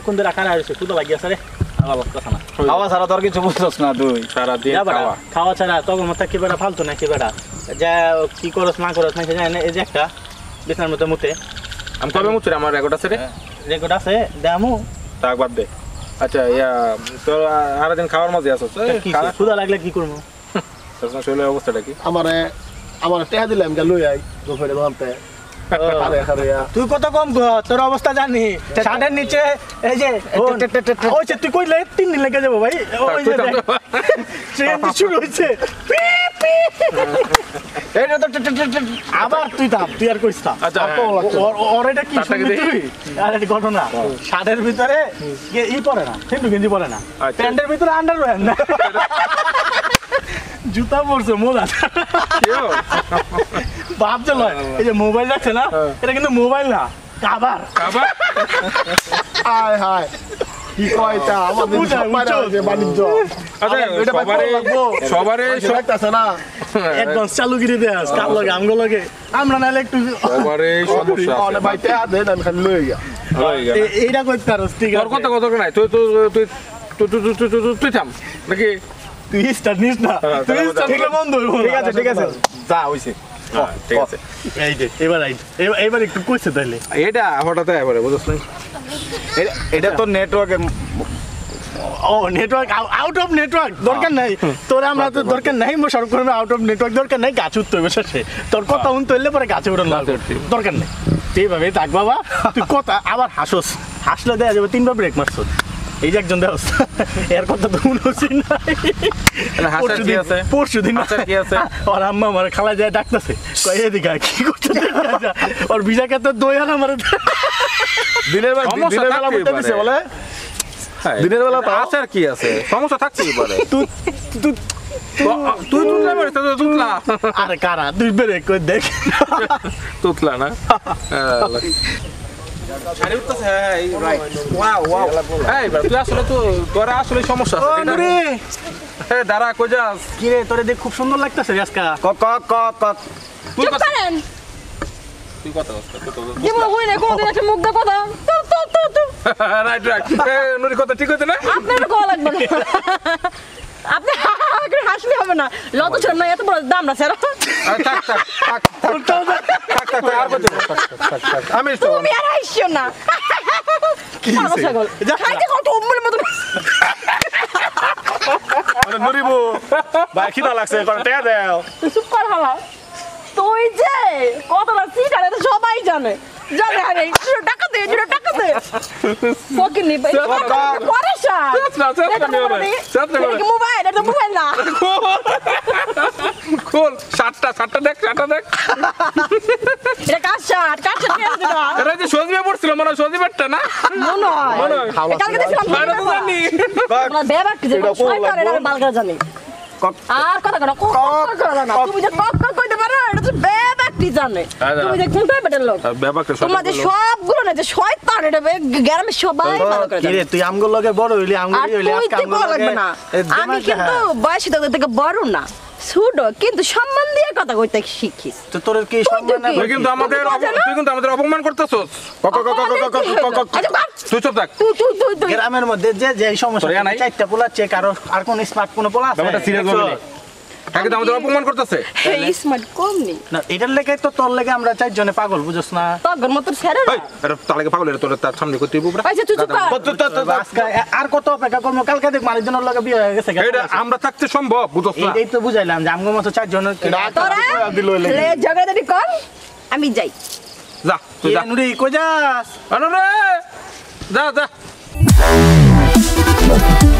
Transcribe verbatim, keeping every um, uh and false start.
অনেকক্ষণ ধরে রাখা হয়েছে ক্ষুধা লাগিয়েছে রে খাওয়া ছাড়া তোর কিছু বুঝছস না তুই সারা দিন খাওয়া খাওয়া ছাড়া তখন মতো কি বেড়া ফালতু নাকি বেড়া যা কি করস না করস নাকি জানি এই যে একটা বিছানার মধ্যে মুতে আমি কবে মুছরে আমার রেকর্ড আছে রে রেকর্ড আছে দেমু তাক বাদ দে আচ্ছা ইয়া তোর আর দিন খাওয়ার মজা আছে কি ক্ষুধা লাগলে কি করবো তোর শরীরের অবস্থাটা কি আমারে আমার টেহা দিলাম গেল লই আই গোফরে বলতে আরে আরে তুই কত কম গো তোর অবস্থা জানি ছাদের নিচে এই যে ওই যে তুই কইলে তিন দিন লেগে যাবো ভাই ওই যে ট্রেন শুরু হইছে এই তো আবার তুই দাম তুই আর কইছ না আচ্ছা ওর এটা কি শুনবি তুই আর এটা ঘটনা ছাদের ভিতরে ই পরে না ফেন্ডু গেঞ্জি পরে না প্যান্টের ভিতরে আন্ডারওয়্যার না জুতা পরছে মোজা ভাবছে লয় এই যে মোবাইল রাখছে না এটা কিন্তু মোবাইল না কাবার কাবার হাই হাই কি কয়টা আমাদের সবারে আছে বাণিজ্য আচ্ছা এটা সবারে সবারে সবাইতাছে না অ্যাডভান্স চালু করে দে আজ কাল লাগে আমগো লাগে আমরা নালে একটু সবারে সমস্যা অনে ভাই টেহা দে আমি খালি লই গিয়া এইটা কইতে পারছ ঠিক আছে তোর কথা কথা নাই তুই তুই তুই তুই তুই তুই তুই থাম নাকি তুই স্টার্ট নিস না তুই স্টার্ট নিলে বন্ধ হইব ঠিক আছে ঠিক আছে যা হইছে ঠিক আছে এই যে এবার আই এবার একটু কইছে তাইলে এটা হঠাৎ এবারে বুঝছ না এটা তো নেটওয়ার্কের ও নেটওয়ার্ক আউট অফ নেটওয়ার্ক দরকার নাই তোর আমরা তো দরকার নাই মো সরকার করবে আউট অফ নেটওয়ার্ক দরকার নাই গাছ উঠতে হবে শেষে তোর কথা উন তৈলে পরে গাছে উঠন দরকার নেই এইভাবে থাক বাবা তুই কথা আবার হাসোস হাসলে দেয়া যাবে তিনবার ব্রেক মারছ এই যে একজন দেওয়া এর কথা তো মনে হচ্ছে না হাসার কি আছে পরশু দিন হাসার কি আছে ওর আম্মা আমার খালা যায় ডাকতেছে কই এদিকে কি করতে ওর ভিজা কাতে দই আর আমার দিনের বেলা দিনের বেলা বলতে দিছে বলে দিনের বেলা তো হাসার কি আছে সমস্যা থাকছেই পারে তুই তুই তুই তুতলা মারিস তো তুতলা আরে কারা তুই ব্রেক করে দেখ তুতলা না আরে উঠতেছে এই রাইট ওয়াও ওয়াও এই বড় তুই আসলে তো তোর আসলে সমস্যা আছে নুরি এ দাঁড়া কই যাস কি রে তোরে দেখ খুব সুন্দর লাগতেছে আজকে ক ক ক ক তুই চুপ কথা করেন তুই কথা বল তুই তো যেমন হই না কোন দিন একটা মুখ দা কথা তো তো তো তো রাইট রাইট এ নুরি কথা ঠিক হইছে না আপনার কল লাগবে না আপনি আগে হাসলে হবে না লত ছোট না এত বড় দাম না স্যার থাক থাক থাক থাক থাক আর বলতে আমি তো তুমি আর হাসিও না কি ছাগল খাইতে কত উম্মুর মত আরে নুরিবু ভাই খিদা লাগছে কোন টেহা দাও তুই চুপ কর হালা তুই যে কতটা সিট আরে তো সবাই জানে জানে আরে শুরু টাকা দে শুরু টাকা দে ফকির নি ভাই পরেশা মোবাইল এটা মোবাইল না খোল সাতটা সাতটা দেখ সাতটা দেখ এটা কাজ শার্ট কাজ শার্ট নিয়ে দিবা এটা যে সজীবে পড়ছিল মনে হয় সজীবেরটা না মনে হয় কালকে দেখছিলাম বাইরে তো জানি আমরা বেবা কি যে ছয় করে না বালগা জানি আর কথা কথা কক কক করে না তুমি যে কক কক কইতে পারো এটা তো বেবা কি জানে তুমি যে কোনটা বেটার লোক বেবাকে তোমাদের সবগুলো না যে শয়তান এটা গ্রামে সবাই ভালো করে কি রে তুই আমগো লগে বড় হইলি আমগো হইলি আজকে আমগো লাগবে না আমি কিন্তু বয়সী তোদের থেকে বড় না ছোট কিন্তু সম্মান দিয়ে কথা কইতে শিখিস তো তোর কি সম্মান না তুই কিন্তু আমাদের তুই কিন্তু আমাদের অপমান করতেছস কক কক কক কক কক তুই চুপ থাক তুই তুই তুই তুই গ্রামের মধ্যে যে যে সমস্যা চারটা পোলা চেক আর আর কোন স্মার্টফোন পোলা আছে ব্যাপারটা সিরিয়াস হবে না কাকে আমাদের অপমান করতেছে এই স্মার্ট কম নি না এটার লেগে তো তোর লেগে আমরা চারজনে পাগল বুঝছ না তোর মত ছেড়ে না এই আরে তালকে পাগল রে তোর তার সামনে কই তুই বুবরা আচ্ছা তুই চুপ কর আজকে আর কত অপেক্ষা করবো কালকে দেখ মানুষজনের লগে বিয়ে হয়ে গেছে এটা আমরা থাকতে সম্ভব বুঝছ না এই তো বুঝাইলাম যে আমগো মতো চারজনের তোরা লে ঝগড়াঝাটি কর আমি যাই যা তুই যা নুরি কই যাস আনো রে যা যা